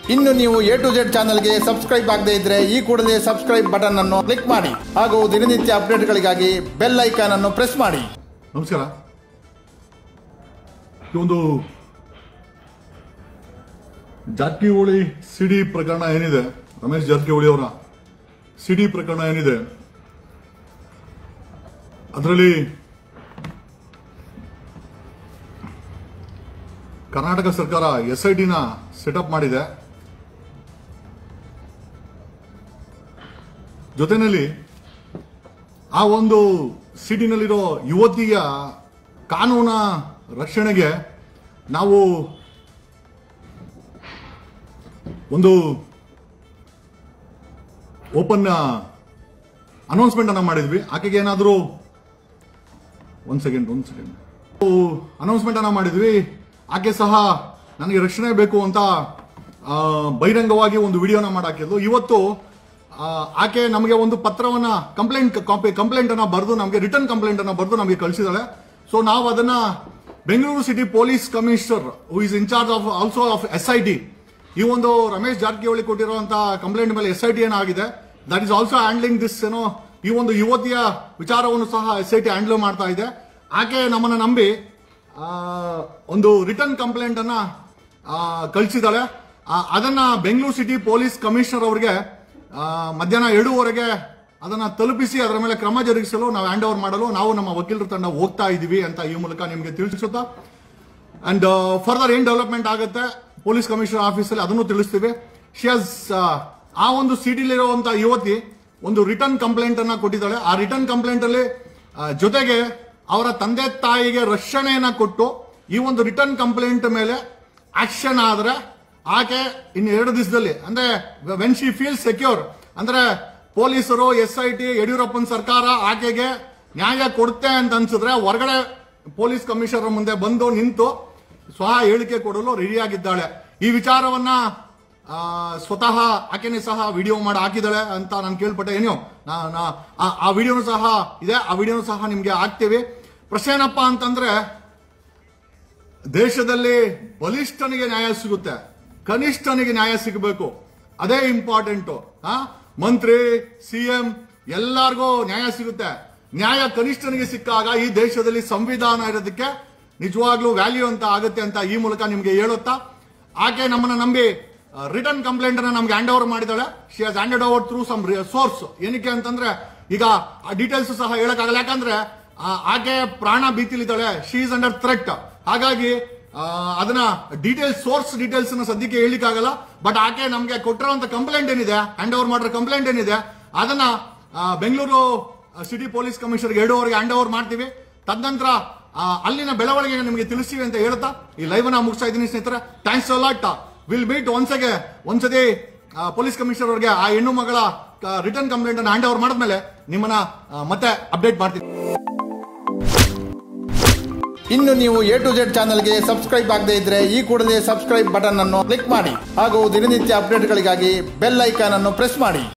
ಇನ್ನು ನೀವು A to Z ಚಾನಲ್ಗೆ ಸಬ್ಸ್ಕ್ರೈಬ್ ಆಗದೇ ಇದ್ರೆ ಈ ಕೂಡಲೇ ಸಬ್ಸ್ಕ್ರೈಬ್ ಬಟನ್ ಅನ್ನು ಕ್ಲಿಕ್ ಮಾಡಿ ಹಾಗೂ ದಿನನಿತ್ಯ ಅಪ್ಡೇಟ್ಗಳಿಗಾಗಿ ಬೆಲ್ ಐಕಾನ್ ಅನ್ನು ಪ್ರೆಸ್ ಮಾಡಿ. ನಮಸ್ಕಾರ. ಒಂದು ಜಾರಕಿಹೊಳಿ ಸಿಡಿ ಪ್ರಕರಣ ಏನಿದೆ, ರಮೇಶ್ ಜಾರಕಿಹೊಳಿ ಅವರ ಸಿಡಿ ಪ್ರಕರಣ ಏನಿದೆ, ಅದರಲ್ಲಿ ಕರ್ನಾಟಕ ಸರ್ಕಾರ SIT ಸೆಟಪ್ ಮಾಡಿದೆ. ಜೊತೆಯಲ್ಲಿ ಆ ಒಂದು ಸಿಟಿನಲ್ಲಿರೋ ಯುವತಿಯ ಕಾನೂನ ರಕ್ಷಣೆಗೆ ನಾವು ಒಂದು ಓಪನ್ ಅನೌನ್ಸ್ಮೆಂಟ್ ಅನ್ನ ಮಾಡಿದ್ವಿ. ಆಕೆಗೆ ಏನಾದರೂ ಒಂದು ಸೆಕೆಂಡ್ ಅನೌನ್ಸ್ಮೆಂಟ್ ಅನ್ನ ಮಾಡಿದ್ವಿ. ಆಕೆ ಸಹ ನನಗೆ ರಕ್ಷಣೆ ಬೇಕು ಅಂತ ಬಹಿರಂಗವಾಗಿ ಒಂದು ವಿಡಿಯೋನ ಮಾಡಾಕಿದ್ಲು. ಇವತ್ತು ಆಕೆ ನಮಗೆ ಒಂದು ಪತ್ರವನ್ನ ಕಂಪ್ಲೇಂಟ್ ಅನ್ನ ಬರೆದು ನಮಗೆ ರಿಟರ್ನ್ ಕಂಪ್ಲೇಂಟ್ ಅನ್ನ ಬರೆದು ನಮಗೆ ಕಳಿಸಿದಾಳೆ. ಸೊ ನಾವು ಅದನ್ನ Bengaluru city police commissioner who is in charge of also of SIT, ಈ ಒಂದು ರಮೇಶ್ ಜಾರಕಿಹೊಳಿ ಕೊಟ್ಟಿರುವಂತಹ ಕಂಪ್ಲೇಂಟ್ ಮೇಲೆ SIT ಏನಾಗಿದೆ, that is also handling this. ಈ ಒಂದು ಯುವತಿಯ ವಿಚಾರವನ್ನು ಸಹ SIT ಹ್ಯಾಂಡಲ್ ಮಾಡ್ತಾ ಇದೆ. ಆಕೆ ನಮ್ಮನ್ನ ನಂಬಿ ಒಂದು ರಿಟರ್ನ್ ಕಂಪ್ಲೇಂಟ್ ಅನ್ನ ಕಳಿಸಿದಾಳೆ. ಅದನ್ನ ಬೆಂಗಳೂರು ಸಿಟಿ ಪೊಲೀಸ್ ಕಮಿಷನರ್ ಅವರಿಗೆ ಮಧ್ಯಾಹ್ನ 2:15 ಅದನ್ನ ತಲುಪಿಸಿ ಅದರ ಮೇಲೆ ಕ್ರಮ ಜರುಗಿಸಲು ನಾವು ಹ್ಯಾಂಡ್ ಓವರ್ ಮಾಡಲು ನಾವು ನಮ್ಮ ವಕೀಲರ ತಂಡ ಹೋಗ್ತಾ ಇದೀವಿ ಅಂತ ಈ ಮೂಲಕ ನಿಮಗೆ ತಿಳಿಸುತ್ತಾ, ಅಂಡ್ ಫರ್ದರ್ ಏನ್ ಡೆವಲಪ್ಮೆಂಟ್ ಆಗುತ್ತೆ ಪೊಲೀಸ್ ಕಮಿಷನರ್ ಆಫೀಸಲ್ಲಿ ಅದನ್ನು ತಿಳಿಸ್ತೀವಿ. ಆ ಒಂದು ಸಿಟಿಲಿರುವಂತಹ ಯುವತಿ ಒಂದು ರಿಟರ್ನ್ ಕಂಪ್ಲೇಂಟ್ ಅನ್ನ ಕೊಟ್ಟಿದ್ದಾಳೆ. ಆ ರಿಟರ್ನ್ ಕಂಪ್ಲೇಂಟ್ ಅಲ್ಲಿ ಜೊತೆಗೆ ಅವರ ತಂದೆ ತಾಯಿಗೆ ರಕ್ಷಣೆಯನ್ನ ಕೊಟ್ಟು ಈ ಒಂದು ರಿಟರ್ನ್ ಕಂಪ್ಲೇಂಟ್ ಮೇಲೆ ಆಕ್ಷನ್ ಆದ್ರೆ ಆಕೆ ಇನ್ನು 2 ದಿವಸದಲ್ಲಿ, ಅಂದ್ರೆ ವೆನ್ ಶಿ ಫೀಲ್ ಸೆಕ್ಯೂರ್, ಅಂದ್ರೆ ಪೊಲೀಸರು SIT ಯಡಿಯೂರಪ್ಪನ ಸರ್ಕಾರ ಆಕೆಗೆ ನ್ಯಾಯ ಕೊಡುತ್ತೆ ಅಂತ ಅನ್ಸಿದ್ರೆ ಹೊರಗಡೆ ಪೊಲೀಸ್ ಕಮಿಷನರ್ ಮುಂದೆ ಬಂದು ನಿಂತು ಸ್ವತಃ ಹೇಳಿಕೆ ಕೊಡಲು ರೆಡಿಯಾಗಿದ್ದಾಳೆ. ಈ ವಿಚಾರವನ್ನ ಸ್ವತಃ ಆಕೆನೇ ಸಹ ವಿಡಿಯೋ ಮಾಡಿ ಹಾಕಿದಾಳೆ ಅಂತ ನಾನು ಕೇಳ್ಪಟ್ಟೆ. ಏನೋ ಆ ವಿಡಿಯೋನು ಸಹ ಇದೆ, ಆ ವಿಡಿಯೋನು ಸಹ ನಿಮ್ಗೆ ಹಾಕ್ತೀವಿ. ಪ್ರಶ್ನೆ ಏನಪ್ಪ ಅಂತಂದ್ರೆ, ದೇಶದಲ್ಲಿ ಬಲಿಷ್ಠನಿಗೆ ನ್ಯಾಯ ಸಿಗುತ್ತೆ, ಕನಿಷ್ಠನಿಗೆ ನ್ಯಾಯ ಸಿಗಬೇಕು, ಅದೇ ಇಂಪಾರ್ಟೆಂಟ್. ಮಂತ್ರಿ CM ಎಲ್ಲಾರ್ಗೂ ನ್ಯಾಯ ಸಿಗುತ್ತೆ. ನ್ಯಾಯ ಕನಿಷ್ಠನಿಗೆ ಸಿಕ್ಕಾಗ ಈ ದೇಶದಲ್ಲಿ ಸಂವಿಧಾನ ಇರೋದಕ್ಕೆ ನಿಜವಾಗ್ಲೂ ವ್ಯಾಲ್ಯೂ ಅಂತ ಆಗುತ್ತೆ ಅಂತ ಈ ಮೂಲಕ ನಿಮ್ಗೆ ಹೇಳುತ್ತಾ, ಆಕೆ ನಮ್ಮನ್ನ ನಂಬಿ ರಿಟರ್ನ್ ಕಂಪ್ಲೇಂಟ್ ಅನ್ನ ನಮ್ಗೆ ಹ್ಯಾಂಡ್ ಓವರ್ ಮಾಡಿದಾಳೆ. She has handed over through some source. ಏನಕ್ಕೆ ಅಂತಂದ್ರೆ ಈಗ ಆ ಡೀಟೇಲ್ಸ್ ಸಹ ಹೇಳಕ್ಕಾಗಲ್ಲ, ಯಾಕಂದ್ರೆ ಆಕೆ ಪ್ರಾಣ ಭೀತಿಲಿದ್ದಾಳೆ, ಶಿ ಇಸ್ ಅಂಡರ್ ಥ್ರೆಟ್. ಹಾಗಾಗಿ ಅದನ್ನ ಸೋರ್ಸ್ ಡೀಟೇಲ್ಸ್ ಸದ್ಯಕ್ಕೆ ಹೇಳಿಕ್ಕಾಗಲ್ಲ. ಬಟ್ ಆಕೆ ನಮ್ಗೆ ಕೊಟ್ಟಿರುವಂತ ಕಂಪ್ಲೇಂಟ್ ಏನಿದೆ, ಹ್ಯಾಂಡ್ ಓವರ್ ಮಾಡಿರೋ ಕಂಪ್ಲೇಂಟ್ ಏನಿದೆ, ಅದನ್ನ Bengaluru city police commissioner 2:15 hand over ಮಾಡ್ತೀವಿ. ತದನಂತರ ಅಲ್ಲಿನ ಬೆಳವಣಿಗೆ ನಿಮಗೆ ತಿಳಿಸ್ತೀವಿ ಅಂತ ಹೇಳ್ತಾ ಈ ಲೈವ್ ಅನ್ನ ಮುಗಿಸ್ತಾ ಇದ್ದೀನಿ ಸ್ನೇಹಿತರೆ. Thanks a lot. Will meet ಒಂದ್ಸತಿ ಪೊಲೀಸ್ ಕಮಿಷನರ್ ಅವರಿಗೆ ಆ ಹೆಣ್ಣು ಮಗಳ ರಿಟರ್ನ್ ಕಂಪ್ಲೇಂಟ್ ಅನ್ನು ಹ್ಯಾಂಡ್ ಓವರ್ ಮಾಡಿದ್ಮೇಲೆ ನಿಮ್ಮನ್ನ ಮತ್ತೆ ಅಪ್ಡೇಟ್ ಮಾಡ್ತೀವಿ. ಇನ್ನು ನೀವು ಎ ಟು ಜೆಡ್ ಚಾನಲ್ಗೆ ಸಬ್ಸ್ಕ್ರೈಬ್ ಆಗದೇ ಇದ್ರೆ ಈ ಕೂಡಲೇ ಸಬ್ಸ್ಕ್ರೈಬ್ ಬಟನ್ ಅನ್ನು ಕ್ಲಿಕ್ ಮಾಡಿ ಹಾಗೂ ದಿನನಿತ್ಯ ಅಪ್ಡೇಟ್ಗಳಿಗಾಗಿ ಬೆಲ್ ಐಕಾನ್ ಅನ್ನು ಪ್ರೆಸ್ ಮಾಡಿ.